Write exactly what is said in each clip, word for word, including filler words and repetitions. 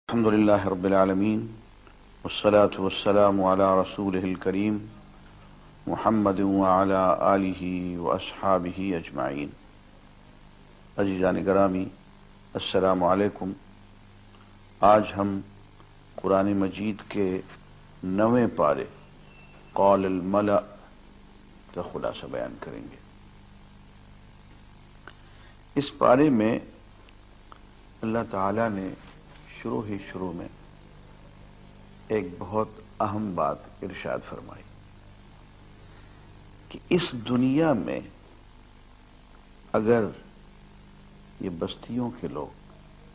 الحمد لله رب العالمين والصلاة والسلام على رسوله الكريم محمد وعلى آله وأصحابه أجمعين. عزیزان گرامی، السلام علیکم. آج ہم قرآن مجید کے نویں پارے قول الملأ کا خلاصہ بیان کریں گے. اس پارے میں اللہ تعالی نے شروع ہی شروع میں ایک بہت اہم بات ارشاد فرمائی کہ اس دنیا میں اگر یہ بستیوں کے لوگ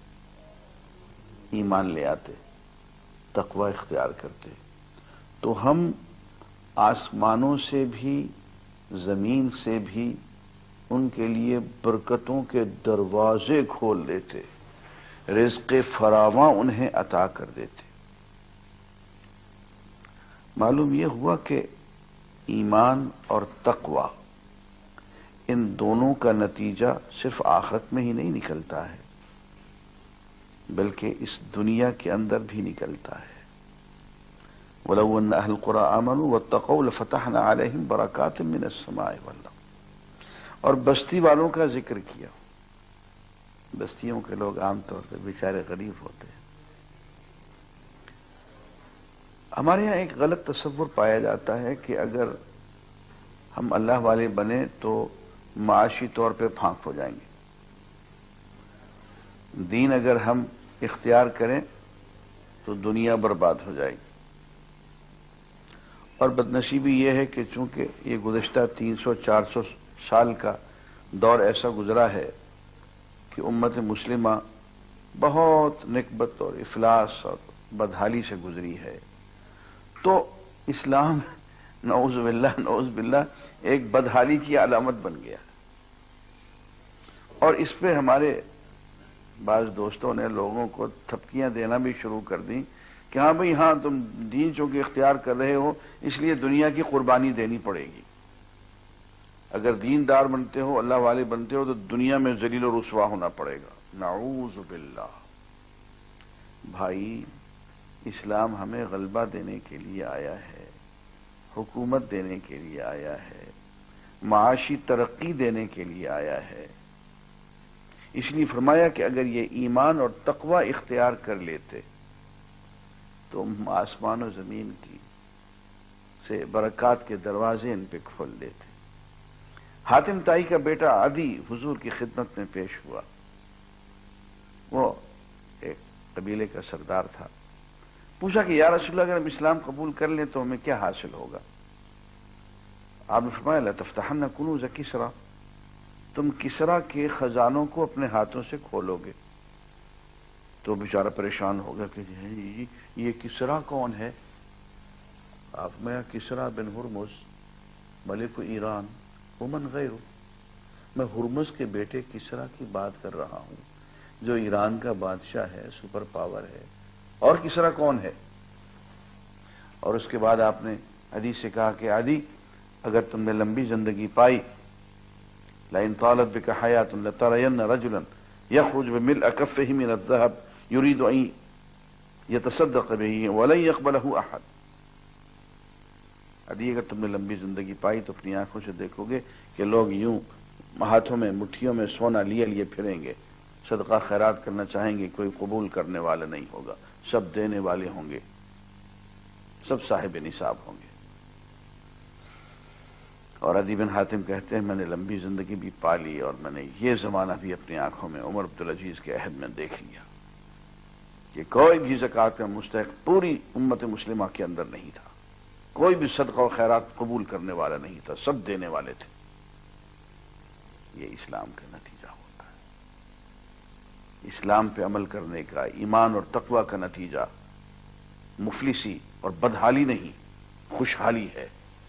ایمان لے آتے، تقوی اختیار کرتے، تو ہم آسمانوں سے بھی زمین سے بھی ان کے لیے برکتوں کے دروازے کھول دیتے، رزق فراواں انہیں عطا کر دیتے. معلوم یہ ہوا کہ ایمان اور تقوی ان دونوں کا نتیجہ صرف آخرت میں ہی نہیں نکلتا ہے بلکہ اس دنیا کے اندر بھی نکلتا ہے. وَلَوْ أَنَّ أَهْلَ الْقُرَىٰ آمَنُوا وَاتَّقَوْا لَفَتَحْنَا عَلَيْهِمْ بَرَكَاتٍ مِّنَ السَّمَاءِ وَالْأَرْضِ. اور بستی والوں کا ذکر کیا. بستیوں کے لوگ عام طور پہ بیچارے غریب ہوتے ہیں. ہمارے یہاں ایک غلط تصور پایا جاتا ہے کہ اگر ہم اللہ والے بنے تو معاشی طور پہ پھانک ہو جائیں گے. دین اگر ہم اختیار کریں تو دنیا برباد ہو جائے گی. اور بدنصیبی یہ ہے کہ چونکہ یہ گزشتہ تین سو چار سو سال کا دور ایسا گزرا ہے کہ امت مسلمہ بہت نکبت اور افلاس اور بدحالی سے گزری ہے. تو اسلام نعوذ باللہ نعوذ باللہ ایک بدحالی کی علامت بن گیا. اور اس پہ ہمارے بعض دوستوں نے لوگوں کو تھپکیاں دینا بھی شروع کر دیں کہ ہاں بھئی ہاں تم دین چونکہ اختیار کر رہے ہو اس لیے دنیا کی قربانی دینی پڑے گی. اگر دیندار بنتے ہو، اللہ والے بنتے ہو، تو دنیا میں ذلیل و رسوا ہونا پڑے گا. نعوذ باللہ. بھائی، اسلام ہمیں غلبہ دینے کے لیے آیا ہے، حکومت دینے کے لیے آیا ہے، معاشی ترقی دینے کے لیے آیا ہے. اس لیے فرمایا کہ اگر یہ ایمان اور تقوی اختیار کر لیتے تو ہم آسمان و زمین کی سے برکات کے دروازے ان پہ کھول دیتے. حاتم تائی کا بیٹا عدی حضور کی خدمت میں پیش ہوا. وہ ایک قبیلے کا سردار تھا. پوچھا کہ یا رسول اللہ، اگر ہم اسلام قبول کر لیں تو ہمیں کیا حاصل ہوگا؟ آپ نے فرمایا لَتَفْتَحَنَّ كُنُوزَ کسرا، تم کسرا کے خزانوں کو اپنے ہاتھوں سے کھولو گے. تو بیچارہ پریشان ہوگا کہ یہ کسرا کون ہے؟ آپ میں کسرا بن ہرمز ملک ایران ومن غیرہ، میں ہرمز کے بیٹے کسرا کی بات کر رہا ہوں جو ایران کا بادشاہ ہے، سپر پاور ہے. اور کسرا کون ہے؟ اور اس کے بعد آپ نے عدی سے کہا کہ عدی، اگر تم نے لمبی زندگی پائی، لئن طالت بک حیات لترین رجلا یخرج بملء کفہ من الذهب یرید ان یتصدق به ولن یقبلہ احد. عدی، اگر تم نے لمبی زندگی پائی تو اپنی آنکھوں سے دیکھو گے کہ لوگ یوں ہاتھوں میں مٹھیوں میں سونا لیے لیے پھریں گے، صدقہ خیرات کرنا چاہیں گے، کوئی قبول کرنے والا نہیں ہوگا، سب دینے والے ہوں گے، سب صاحب نصاب ہوں گے. اور عدی بن حاتم کہتے ہیں میں نے لمبی زندگی بھی پا لی اور میں نے یہ زمانہ بھی اپنی آنکھوں میں عمر عبدالعزیز کے عہد میں دیکھ لیا کہ کوئی بھی زکوٰۃ کا مستحق پوری امت مسلمہ کے اندر نہیں تھا، کوئی بھی صدقہ و خیرات قبول کرنے والا نہیں تھا، سب دینے والے تھے. یہ اسلام کا نتیجہ ہوتا ہے. اسلام پہ عمل کرنے کا، ایمان اور تقوی کا نتیجہ مفلسی اور بدحالی نہیں، خوشحالی ہے.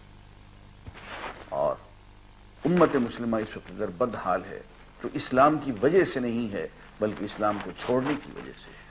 اور امت مسلمہ اس وقت اگر بدحال ہے تو اسلام کی وجہ سے نہیں ہے بلکہ اسلام کو چھوڑنے کی وجہ سے ہے.